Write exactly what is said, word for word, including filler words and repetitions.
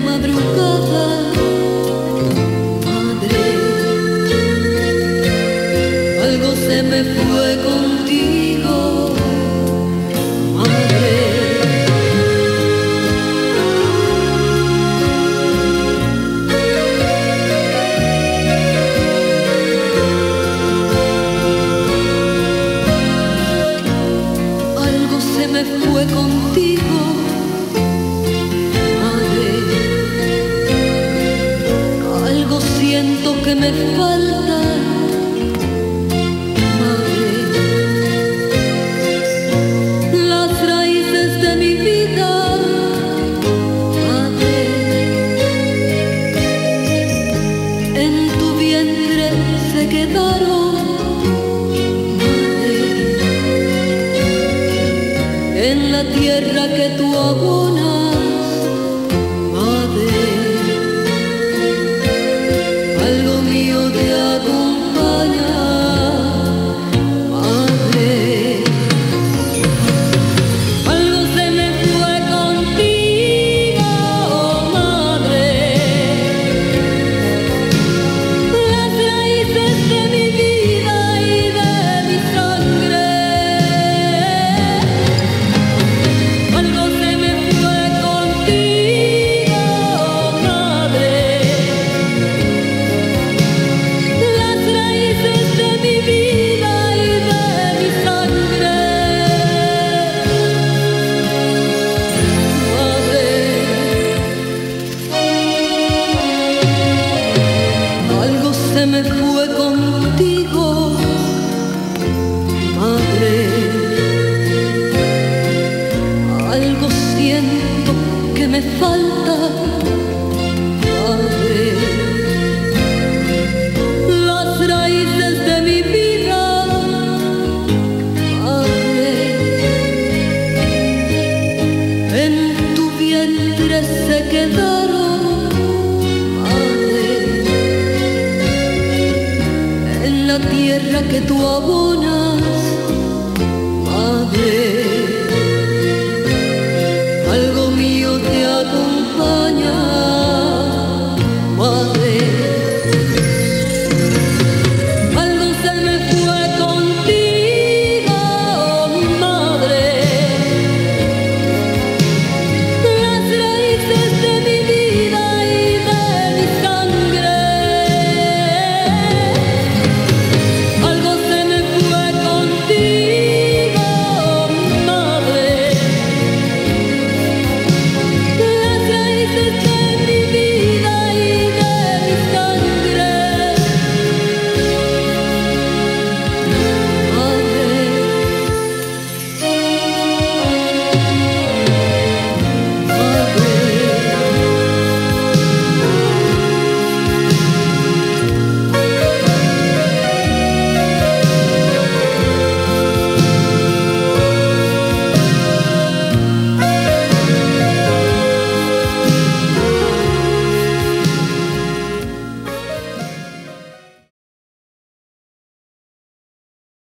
madrugada, madre, algo se me fue contigo, madre. Algo se me fue contigo, madre. Algo siento que me falta, madre. Las raíces de mi vida, madre. En tu vientre se quedaron, madre. En la tierra que tú abonas, madre. Algo mío te acompaña, madre. Algo se me fue contigo, madre. Las raíces de mi vida y de mi sangre. Algo se me fue contigo, madre. Las raíces de mi vida y de mi sangre, madre. Algo se me fue contigo, madre. Algo siento que me falta, madre. Las raíces de mi vida, madre. En tu vientre se quedaron, madre. En la tierra que tú abonas, madre.